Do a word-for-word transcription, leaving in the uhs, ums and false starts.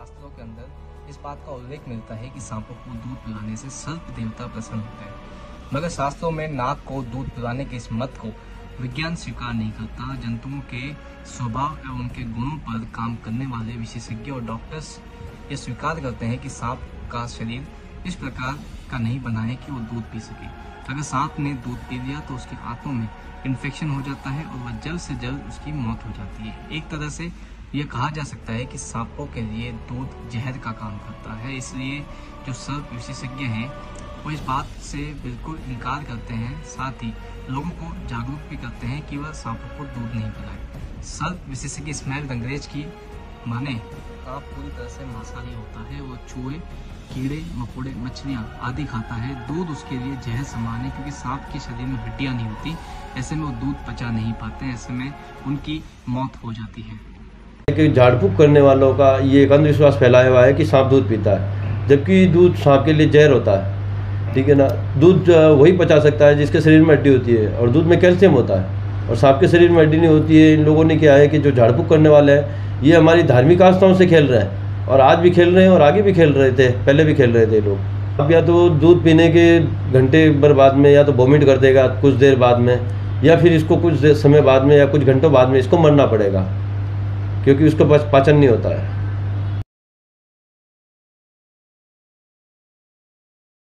शास्त्रों के अंदर इस बात का उल्लेख मिलता है कि सांपों को दूध पिलाने से सर्प देवता प्रसन्न होते हैं, मगर शास्त्रों में नाग को दूध पिलाने के इस मत को विज्ञान स्वीकार नहीं करता। जंतुओं के स्वभाव एवं उनके गुणों पर काम करने वाले विशेषज्ञ और डॉक्टर्स ये स्वीकार करते हैं कि सांप का शरीर इस प्रकार का नहीं बना है कि वो दूध पी सके। अगर सांप ने दूध पी लिया तो उसके आंतों में इन्फेक्शन हो जाता है और वह जल्द से जल्द उसकी मौत हो जाती है। एक तरह से यह कहा जा सकता है कि सांपों के लिए दूध जहर का काम करता है। इसलिए जो सर्प विशेषज्ञ हैं वो इस बात से बिल्कुल इनकार करते हैं, साथ ही लोगों को जागरूक भी करते हैं कि वह सांपों को दूध नहीं पिलाए। सर्प विशेषज्ञ इस्माइल रंगरेज की माने सांप पूरी तरह से मांसाहारी होता है। वो चूहे, कीड़े मकोड़े, मछलियाँ आदि खाता है। दूध उसके लिए जहर समान है, क्योंकि सांप के शरीर में हड्डियाँ नहीं होती, ऐसे में वो दूध पचा नहीं पाते, ऐसे में उनकी मौत हो जाती है। कि झाड़ फूक करने वालों का ये एक अंधविश्वास फैलाया हुआ है कि सांप दूध पीता है, जबकि दूध सांप के लिए जहर होता है। ठीक है ना, दूध वही पचा सकता है जिसके शरीर में हड्डी होती है, और दूध में कैल्शियम होता है, और सांप के शरीर में हड्डी नहीं होती है। इन लोगों ने क्या है कि जो झाड़ फूक करने वाले हैं ये हमारी धार्मिक आस्थाओं से खेल रहे हैं, और आज भी खेल रहे हैं और आगे भी खेल रहे थे, पहले भी खेल रहे थे लोग। अब या तो दूध पीने के घंटे भर बाद में या तो वोमिट कर देगा कुछ देर बाद में, या फिर इसको कुछ समय बाद में या कुछ घंटों बाद में इसको मरना पड़ेगा, क्योंकि उसको पाचन नहीं होता है।